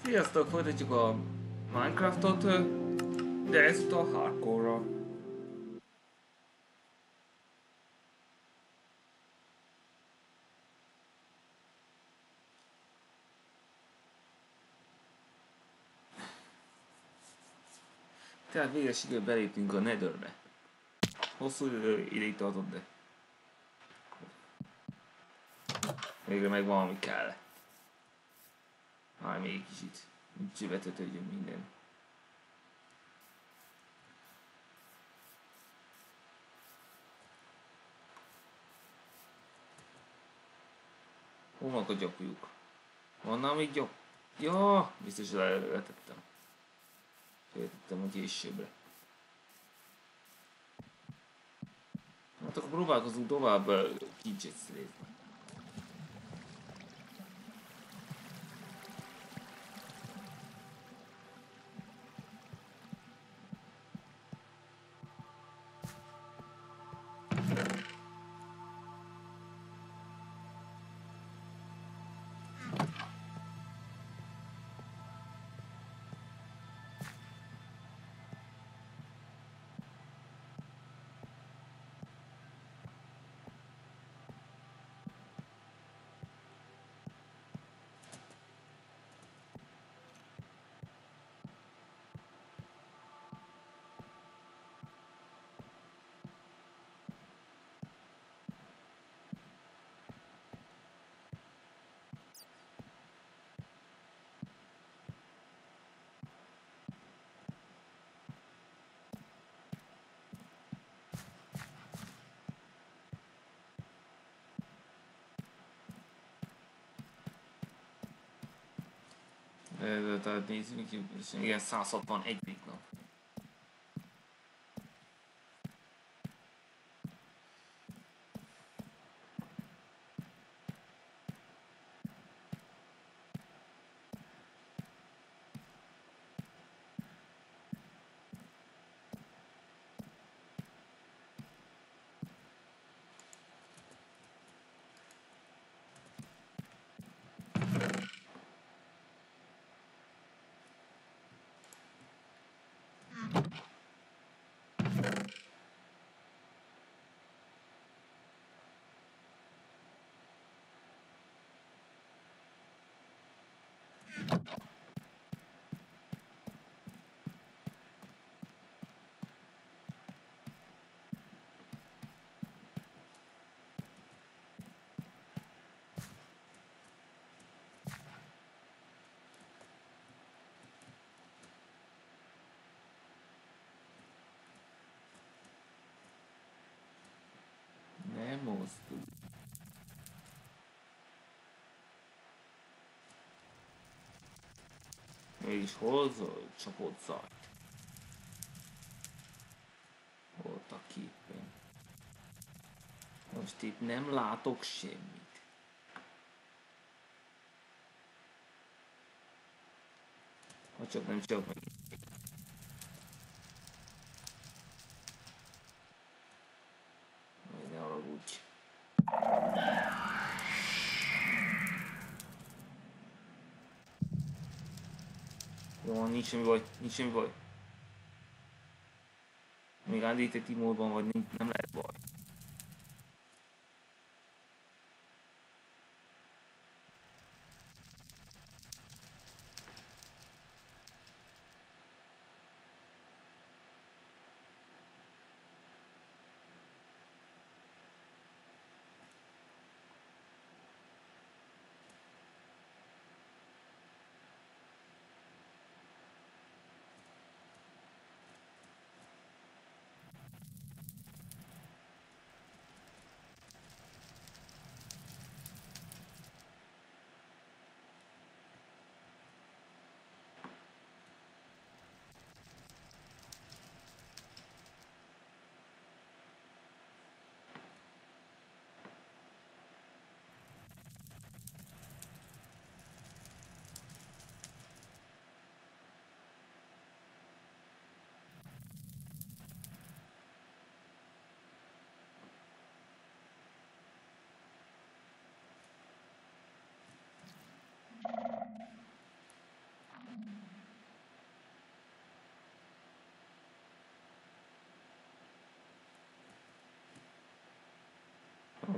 Sziasztok, folytatjuk a Minecraftot, de ezúttal hardcore-ra. Tehát végre sikerült beléptünk a Netherbe. Hosszú ideig tartott, de végre meg valami kell. Még egy kicsit, úgy betötődjön minden. Hol vannak a gyapjuk? Vannak még gyap? Ja, biztos letettem. Féltettem a későbbre. Hát akkor próbálkozunk tovább kincset szerezni. Tehát nézzük, igen, 161 nap. Nem mozdul. Mégis hol csapott zaj? Volt a képen. Most itt nem látok semmit. Ha csak nem csak meg. Majd ne haragudj. Jó, nincs semmi baj, nincs semmi baj. Még undead módban vagy, nem lehet baj.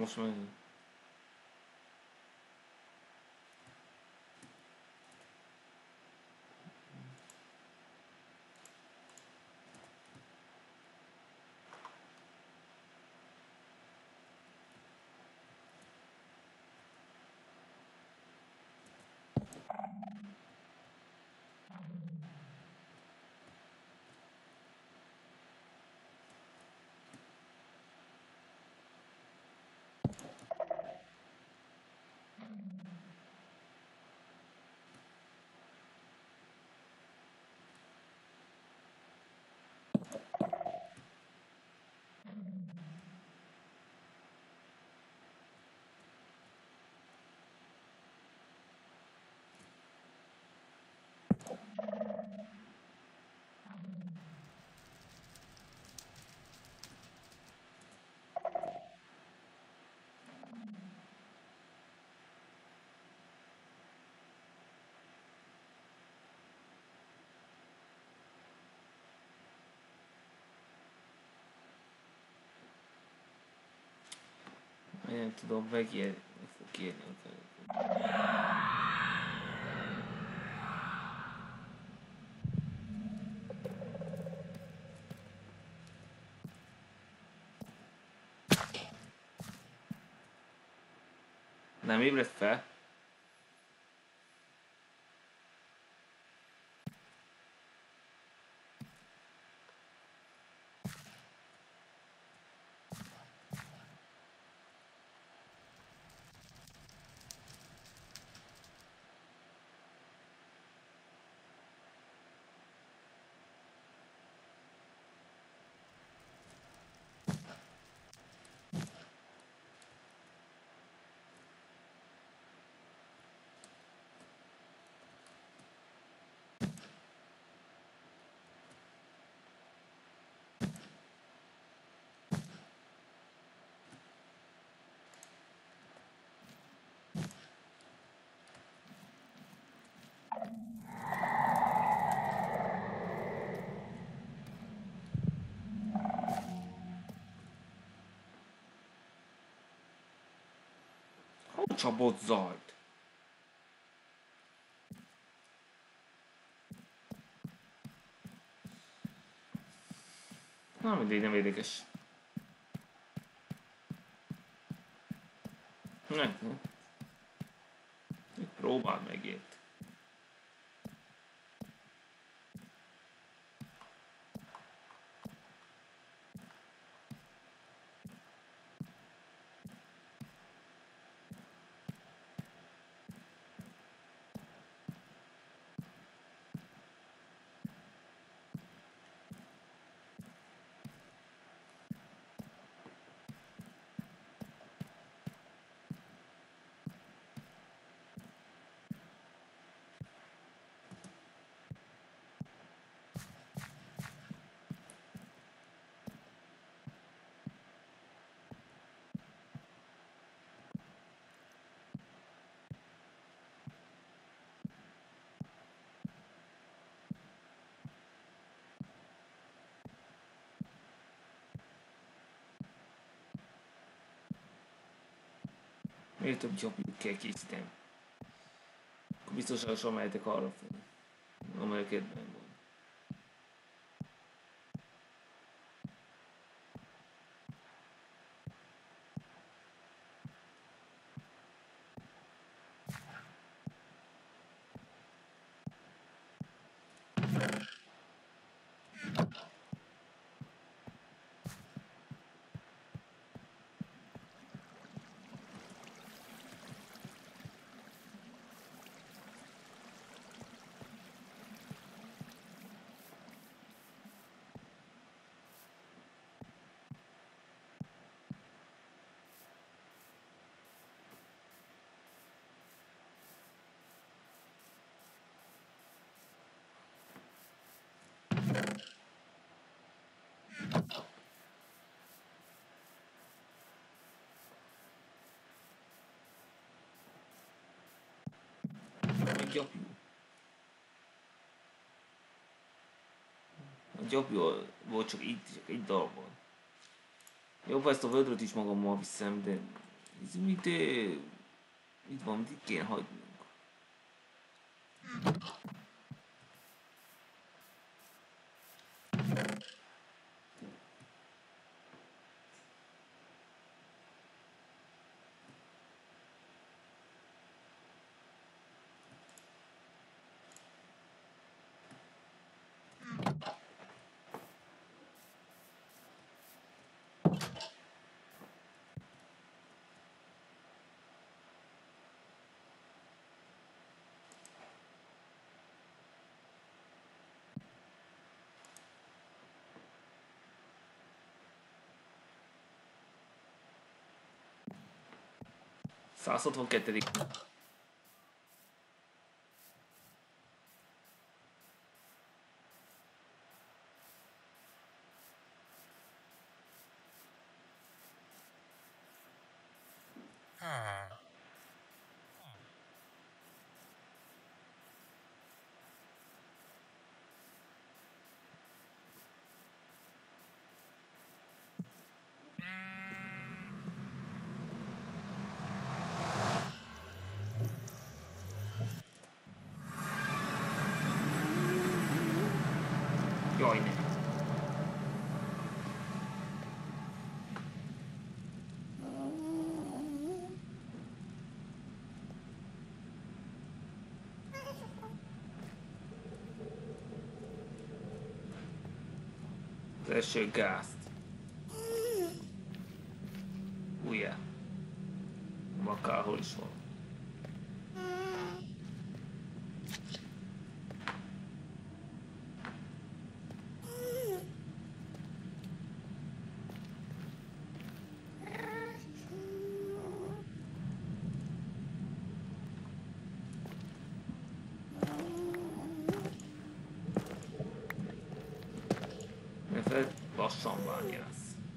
most meg... Én nem tudom, megírni, meg fog írni akár. Nem ébredt fel? Hogy csapott zajt? Na mindegy, nem érdekes. Nem. Próbáld meg ilyet. Miért több jobbjuk kell készíteni? Akkor biztosan mehetek arra fel, amelyek kedvem van. Még jobb jó. A jobb jó volt csak egy darabban. Jobb, ha ezt a vödröt is magammal viszem, de Izmit, itt van, mit kéne hagynunk. Százszotvankettedik. Jaj, ne. Az első gázt. Ugye? Akárhol is van. Mert lassan bányász.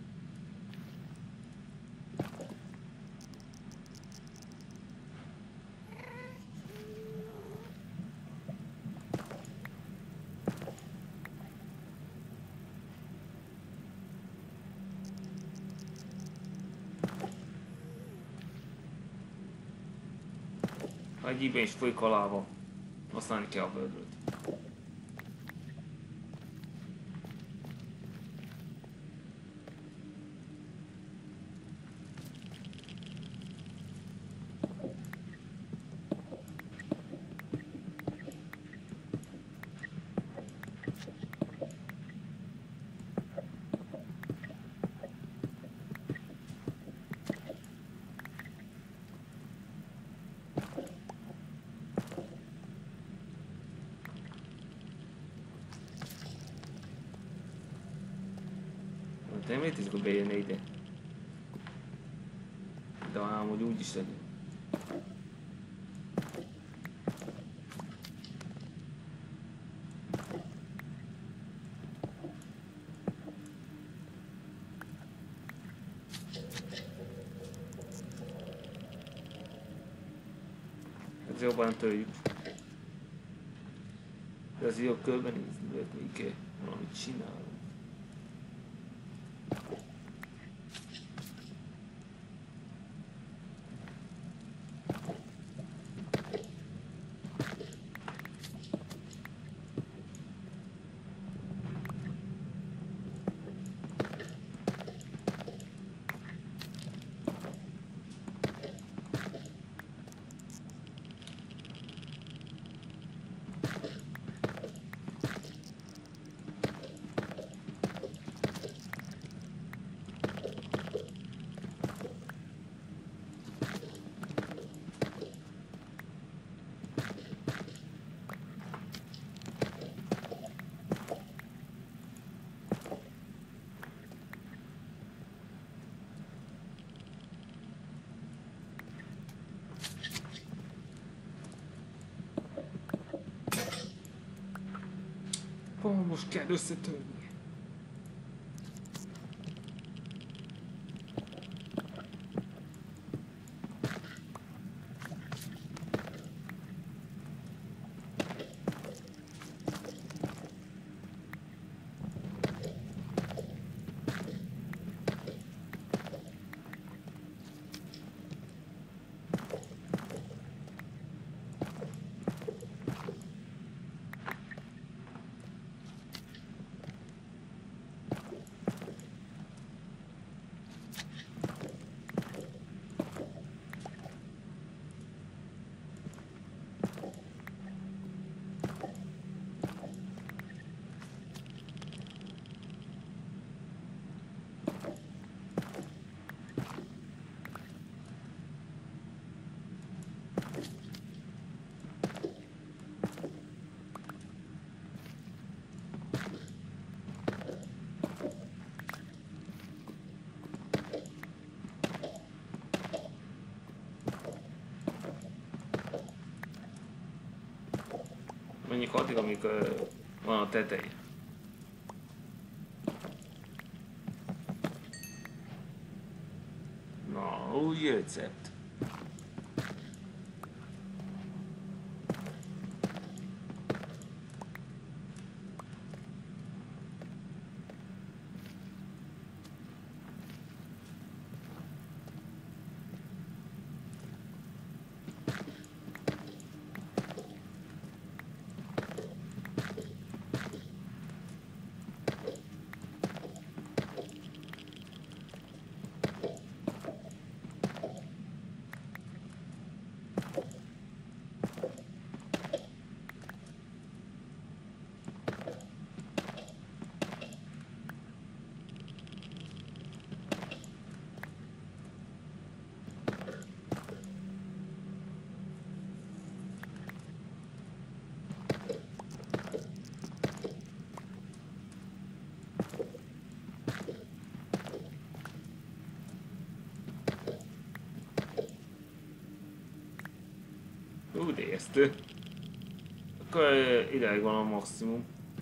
Egyébben is folyik a láva. Használni kell a vödröt. Nem értezik, hogy bejönne ide. De ám, hogy úgy is legyen. Ez jobban törjük. De az jobb körbenézni, mert még valamit csinálunk. Most kell összetörni. Menjünk addig, amíg van a teteje. Na, új recept. De érztő. Akkor ideig van a maximum.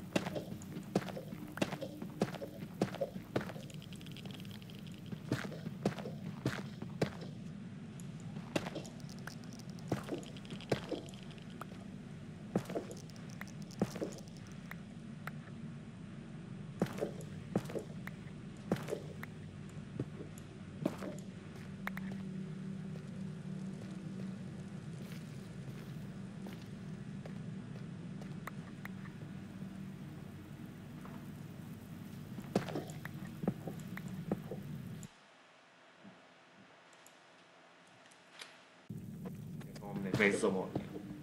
Megszomorni.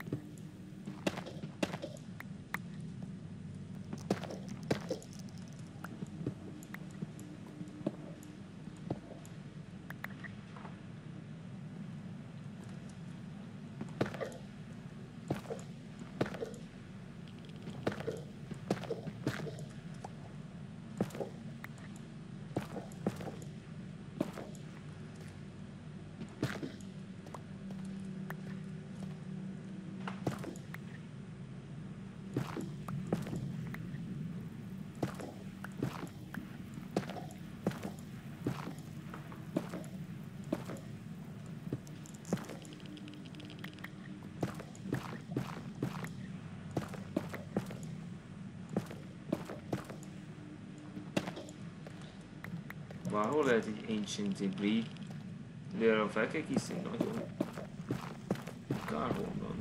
Hol lehet egy Ancient Debris? De arra fel kell kiszínni nagyon. Kár honnan.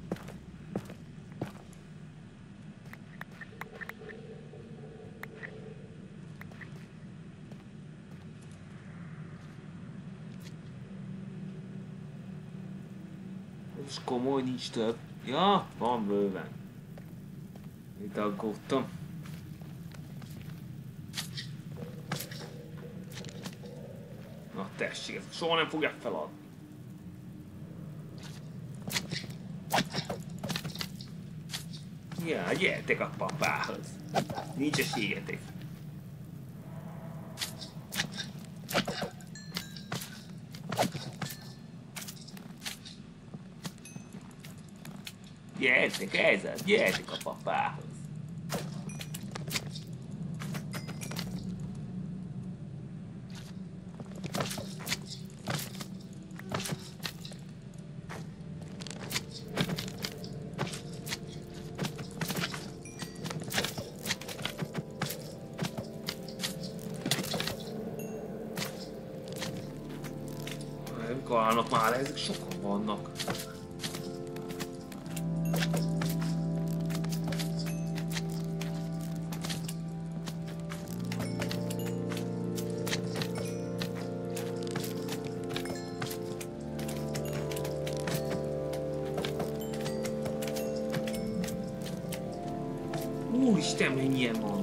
És komoly, nincs több. Ja, van bőven. Itt aggódtam. Na tessék, ezt soha nem fogják feladni. Ja, gyertek a papához. Nincs esélyetek. Gyertek, ez az, gyertek a papához. Kalnak már, ezek sokan vannak. Úristen, mennyien vannak.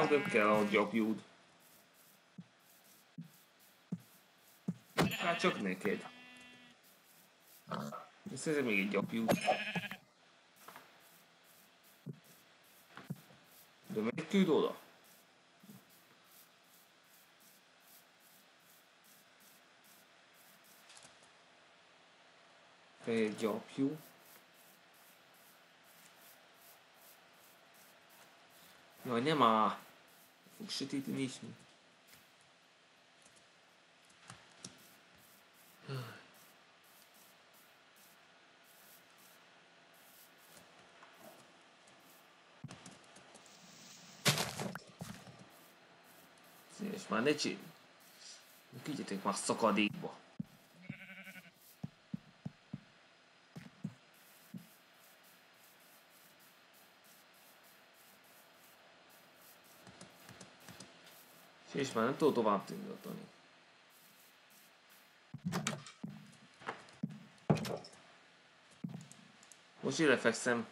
de kell a gyapjúd. Hát csak neked. Szerzek még egy gyapjút. De miért küld oda? Fehér gyapjú. Jaj, nem áll. Fog sötéteni is mi? És már ne csinálj. Küldjetek már szakadékba. És már nem tudod tovább tűngetni. Most így lefekszem.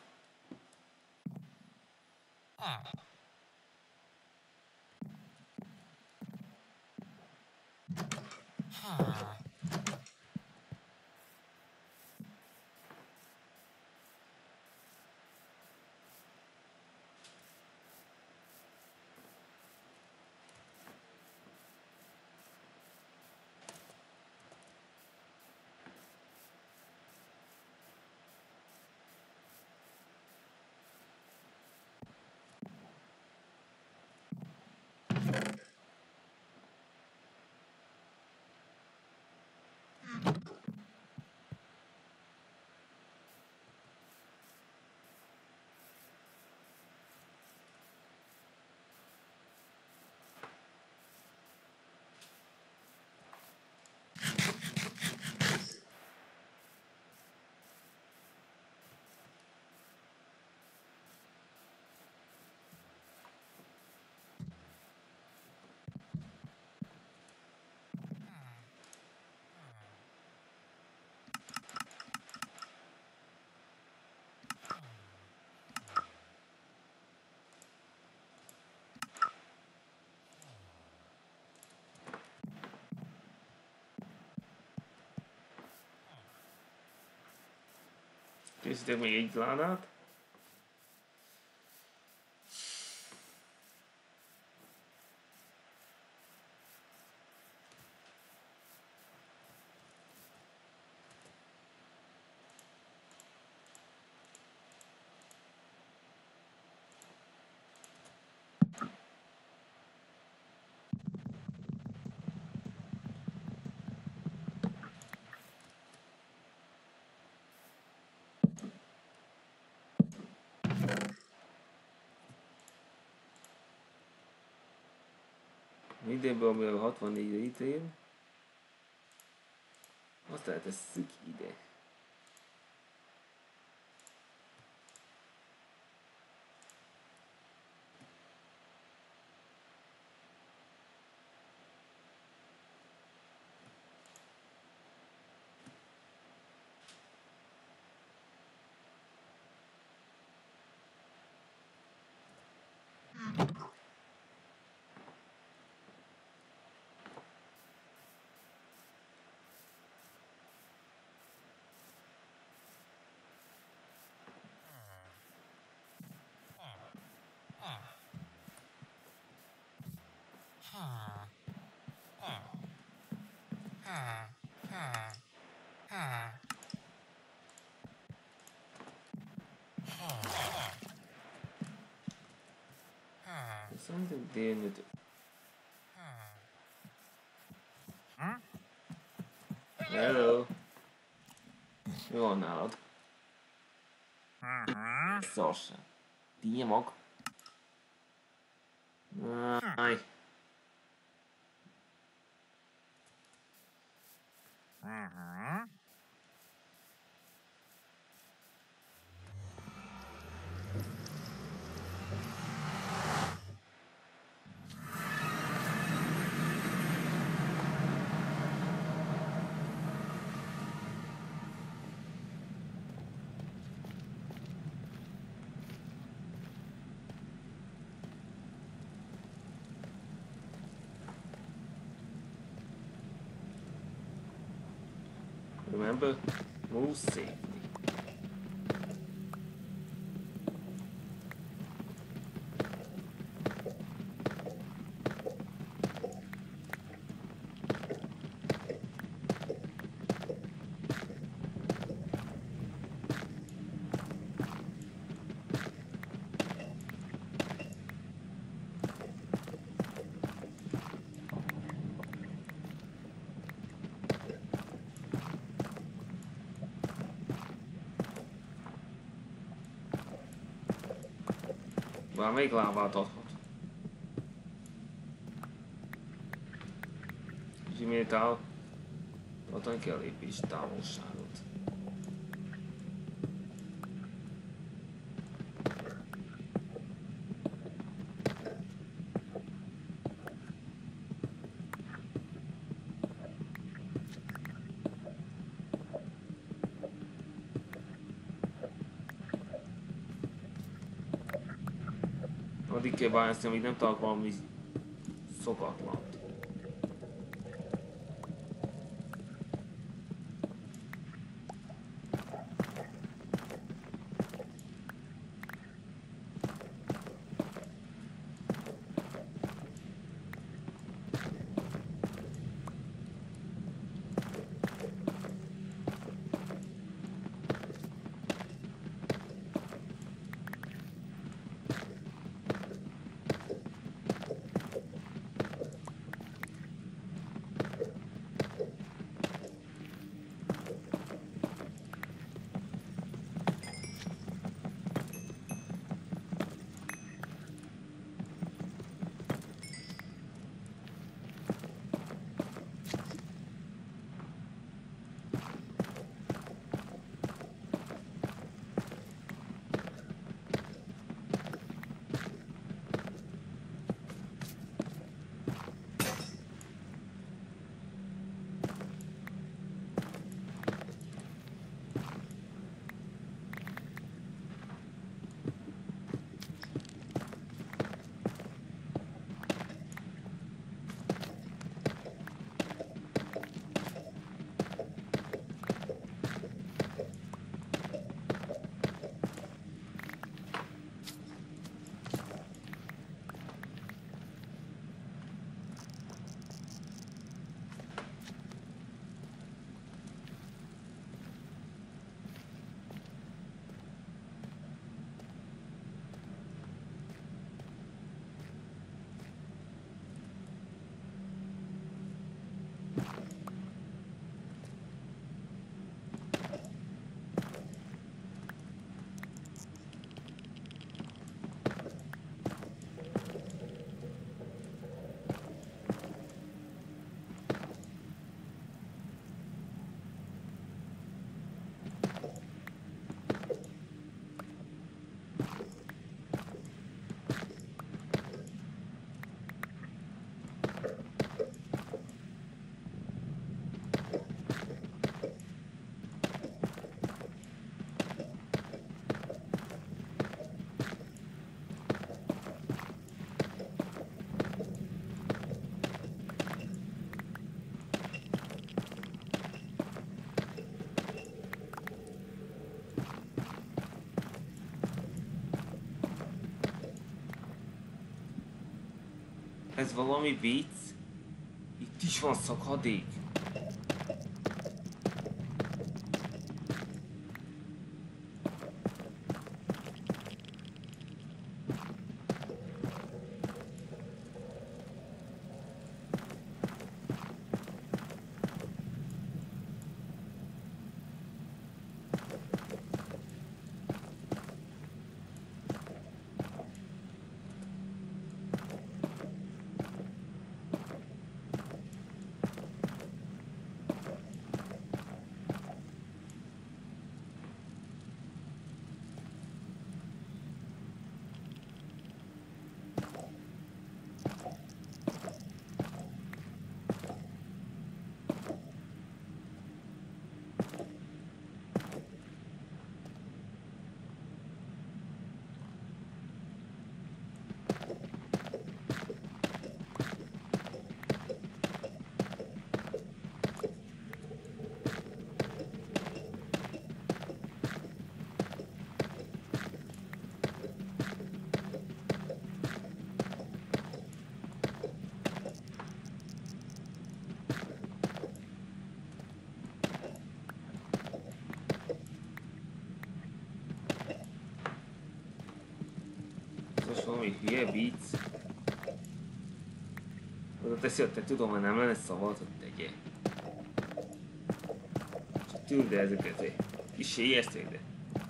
Készítek még egy ládát. Mindenből, amivel 64 liter, azt eltesszük ide. Szerintem délnyújtó. Hello! Mi van nálad? Szarság. Tínye mag? Áj. Remember, move safely. Valamelyik lábát adhat. Zsimétál, tartani kell lépés távolságot. Addig kell bányozni, amíg nem találok valami szokatlant. Ez valami vicc? Itt is van szakadék. Ami hülye vicc. Oda teszi, hogy te tudom, hogy nem lenne szabad, hogy tegye. Csak tűrd el ezeket, kis éjjeszték, de.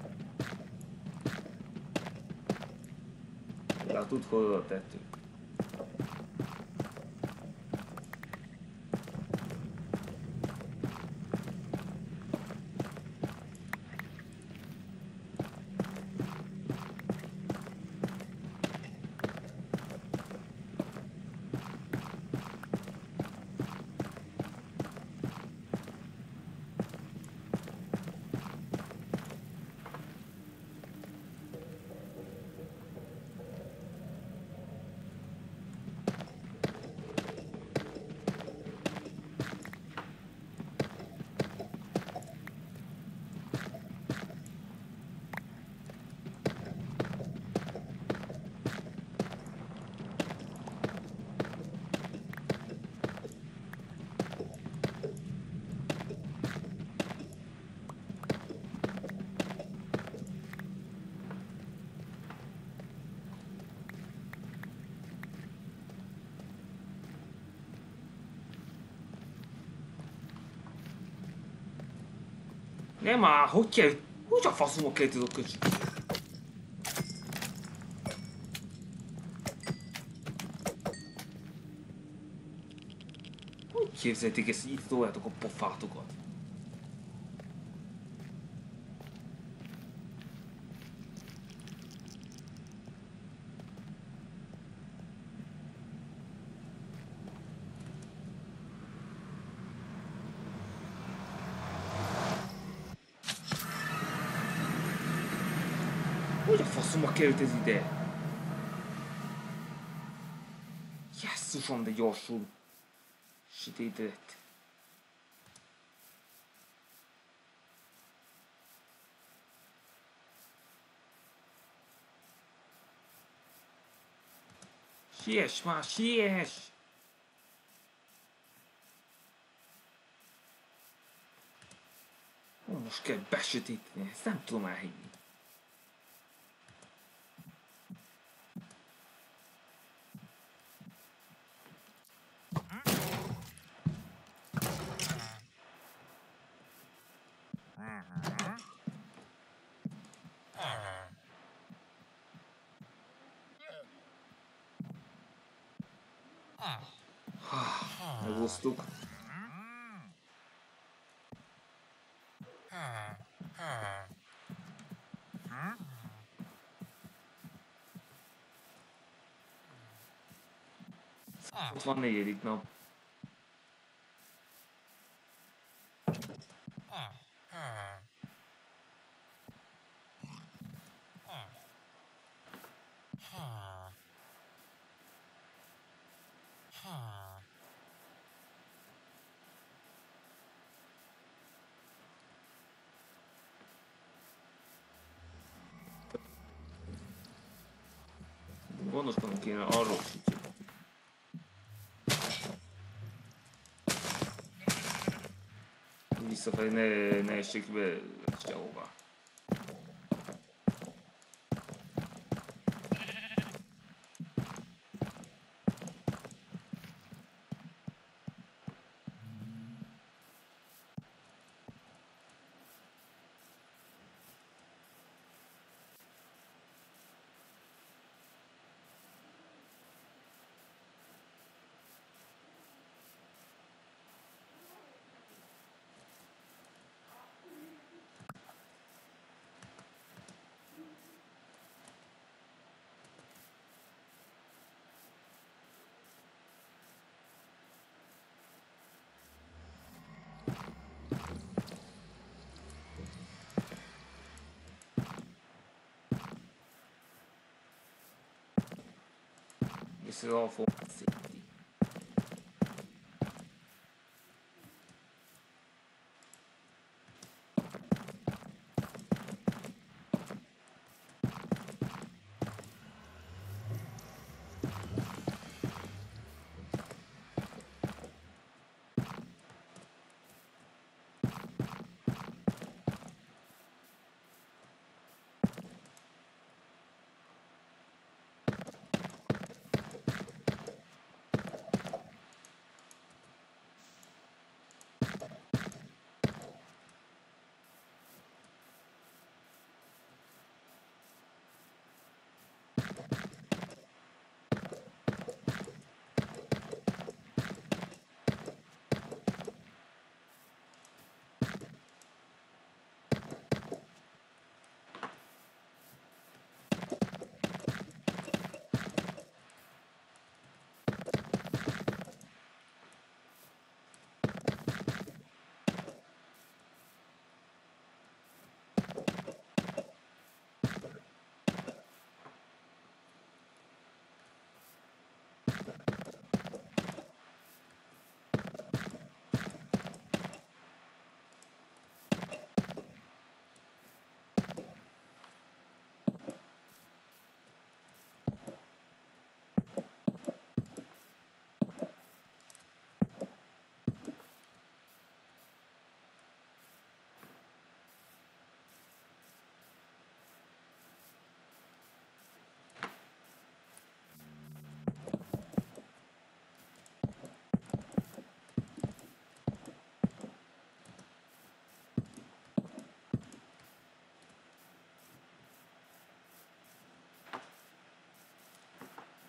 Látod, hol oda tettünk. Nem már, hogy kell? Hogy a faszomok kell tudok köcsög? Hogy képzelték ezt, hogy itt toljátok a pofátokat? Hogy a faszomba került ez ide? Jesszusom, de gyorsul. Sötétedett. Siess már, siess! Most kell besötíteni, ezt nem tudom elhinni. Megúsztuk. Ott van 4. nap. Gondoskodnom kéne arról, hogy visszafelé ne essék be sehova. This is all for safety.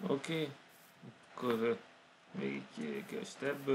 Oké. Akkor még egy ebből.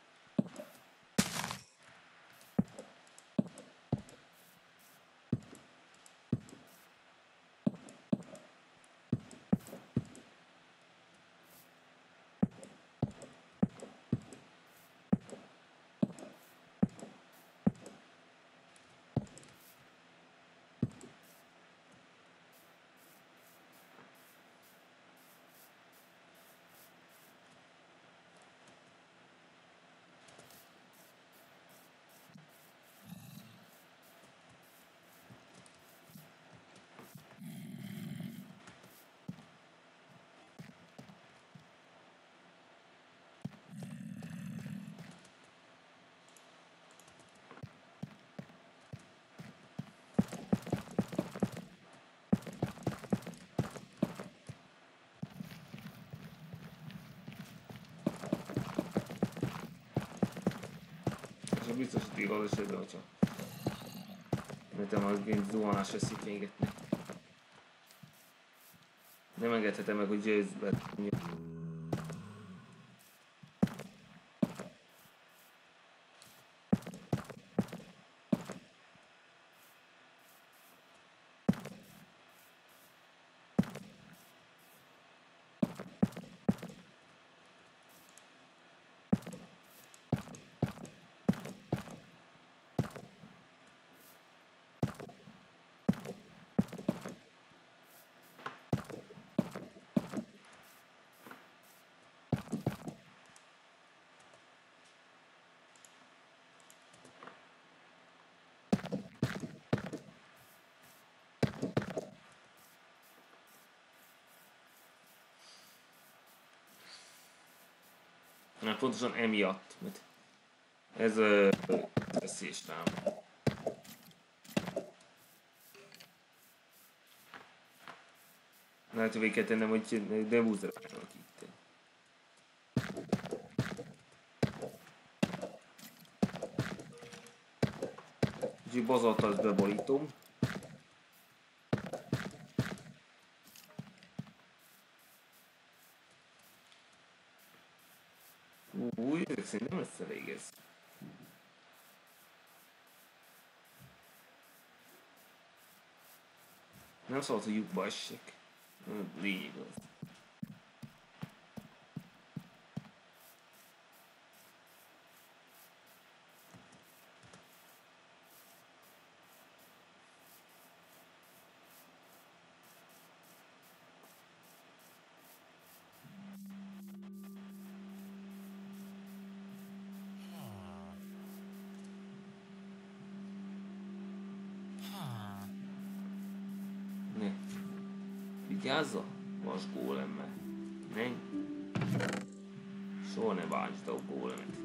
És biztosíték az esetben, hogyha nekem azként zuhanás veszik véget. Nem engedhetem meg, hogy Jace-be. Na, pontosan emiatt, mert ez veszélyes rám. Lehetővé kell tennem, hogy debúzerálnak itt. Úgyhogy bazaltat beborítom. Ezek szerint nem lesz elég ez. Nem szabad, hogy lyukba essek. Lényeg az. Vigyázza, vas gólemmel. Ne? Soha ne bántsd a gólemet.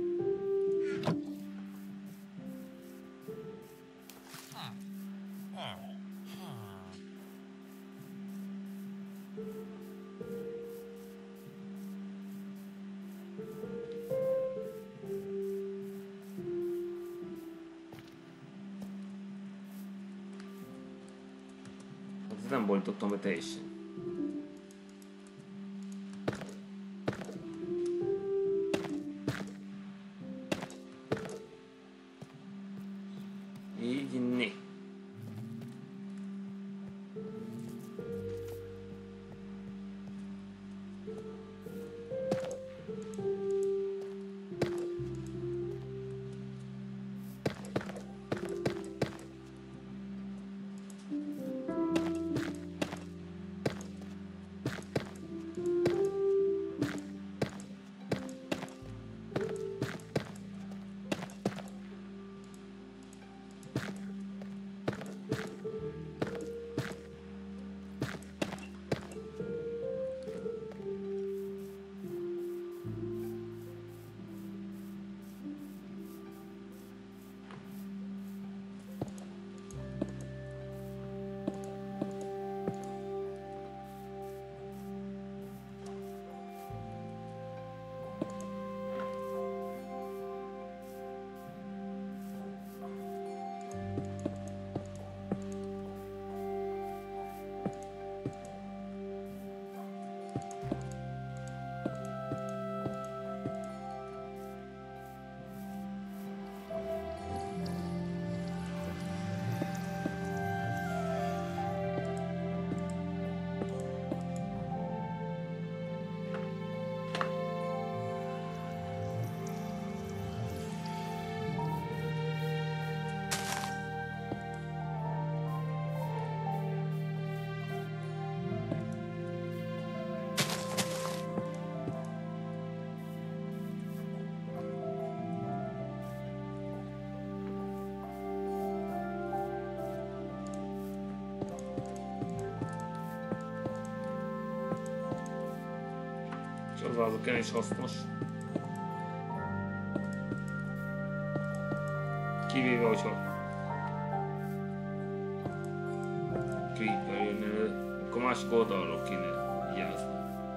Nem boltottam be teljesen. Így né. az azokon is hasznos. Kivéve, hogyha Creeper jön elő, akkor másik oldalról kéne vigyázni.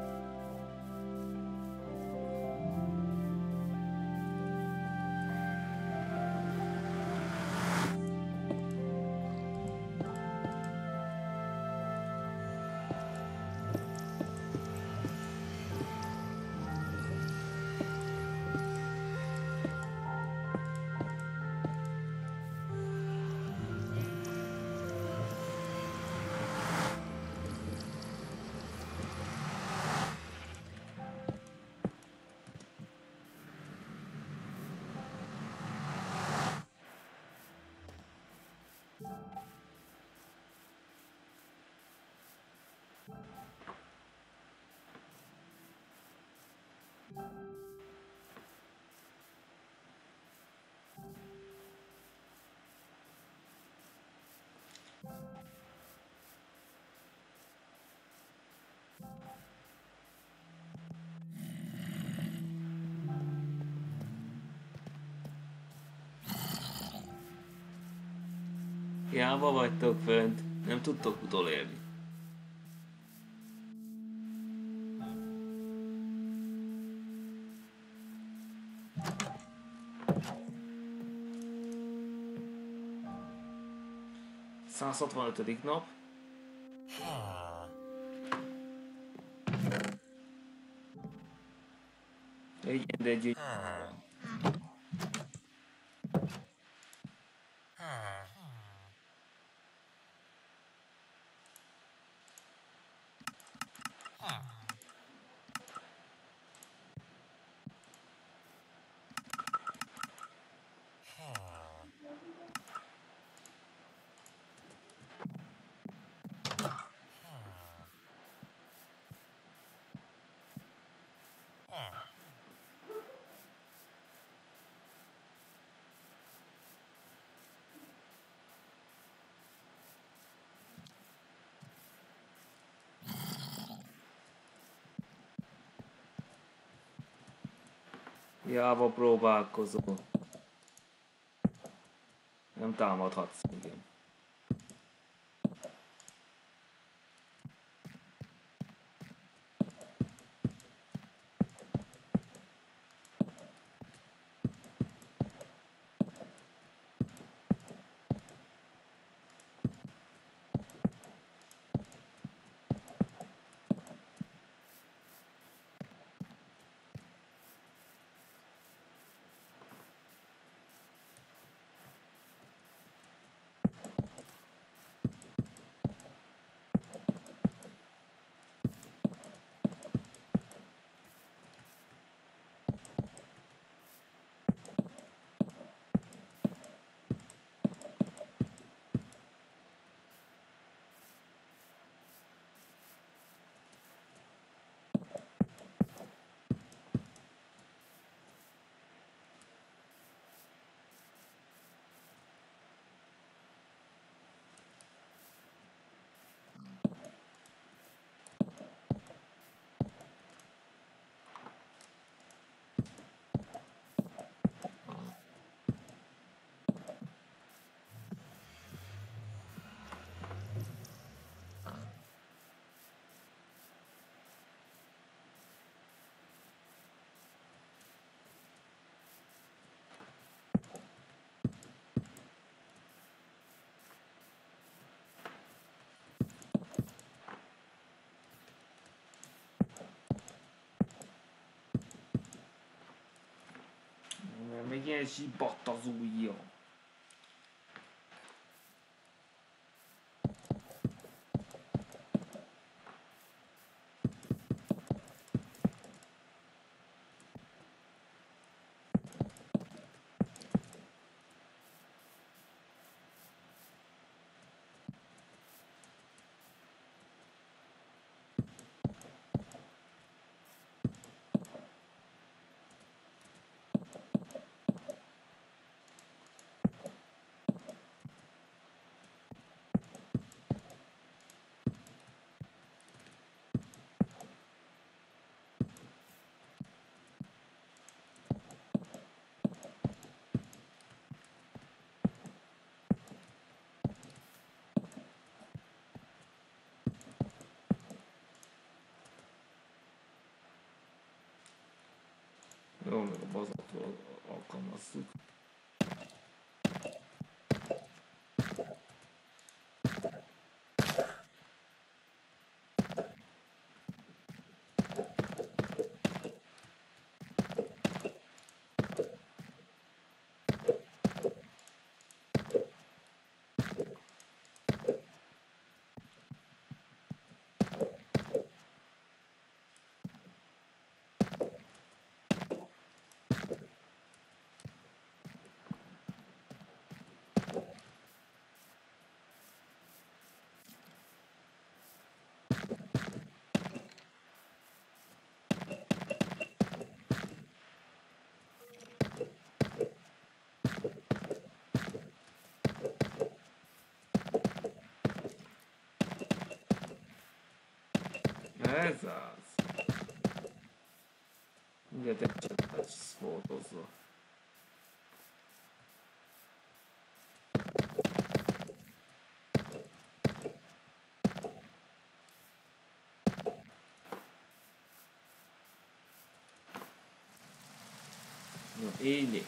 Hiába vagytok fönt, nem tudtok utolérni. ...165. nap. Egy. Hiába próbálkozol. Nem támadhatsz, igen. Még ilyen zsibadt az ujja. alkalmazzuk. Ez az. Mindjárt egy fotózva. Na, így.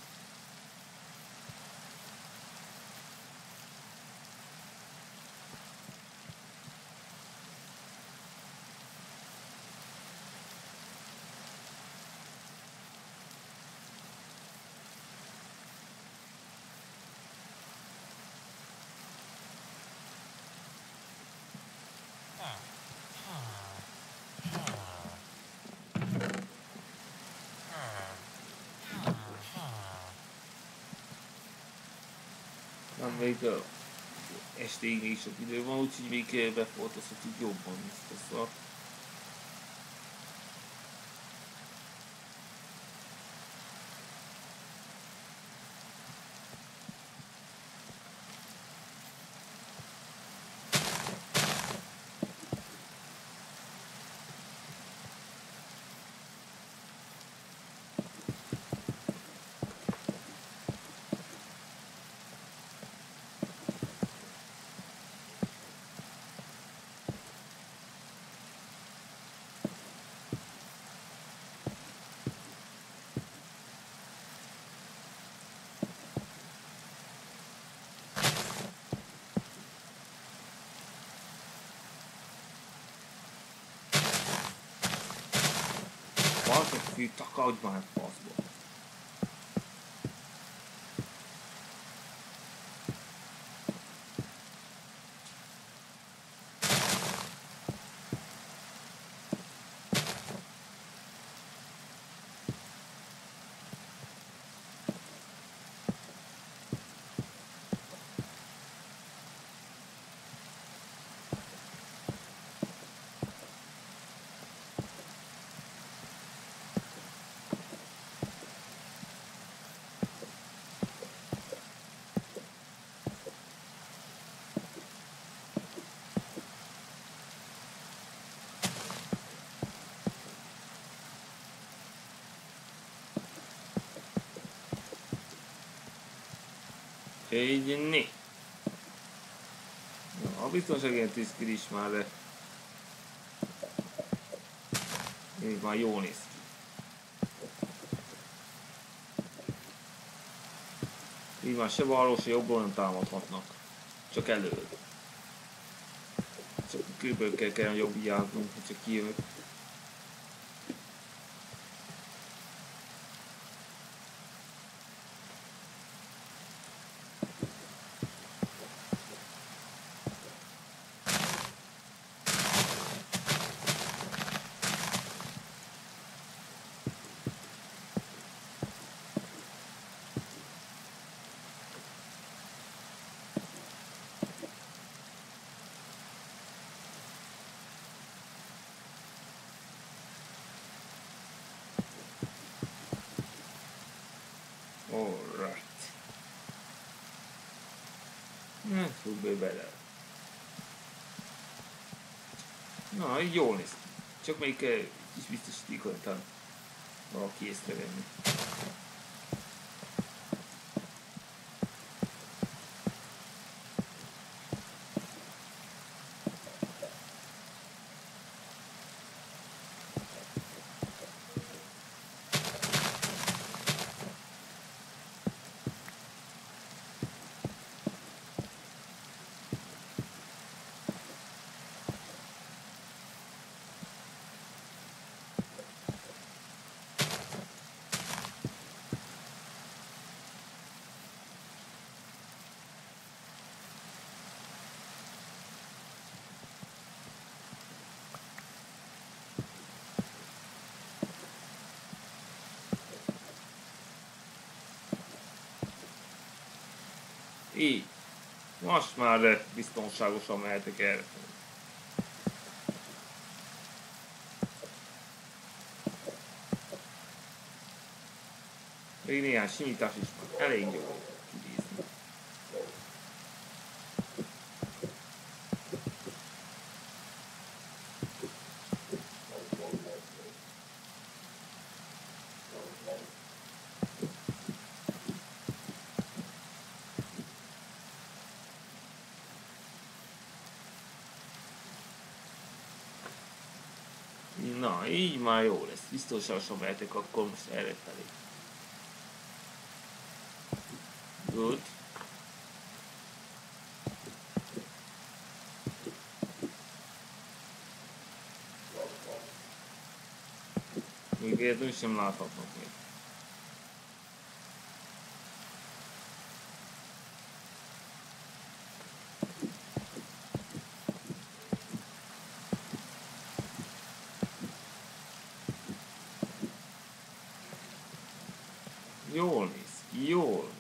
Nem, még estéig még sok idő van, úgyhogy még befoltozhatjuk jobban ezt a szart. Baltok fű, takarodj már faszba. Így né. A biztonságért tiszkil is már, de még már jól néz ki. Így már se balról, se jobbról nem támadhatnak. Csak előtt. Csak kőből kell jobb vigyáznunk, hogy csak kijövök. Alright. Fúj bele. Na, így jól néz ki. Csak még kis biztosítékot után valaki észrevenni. Így. Most már biztonságosan mehetek erre. Még néhány simítás is már elég jó kibízni. Na, így már jó lesz. Biztonságosan mehetek akkor most erre felé. Good. Még értő sem láthatnak még. Jól néz, jól néz.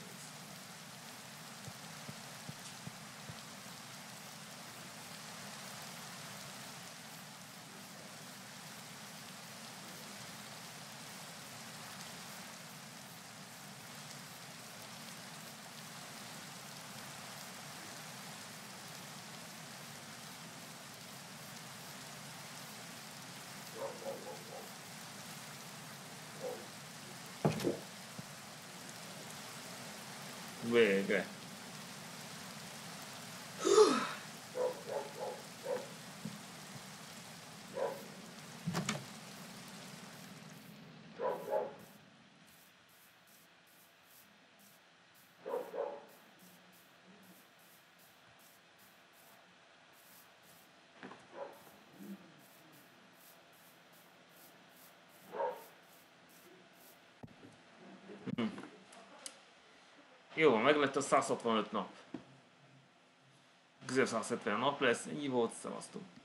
Végre. Jó, meg lett a 165 nap. Közel 170 nap lesz, ennyi volt, szevasztok.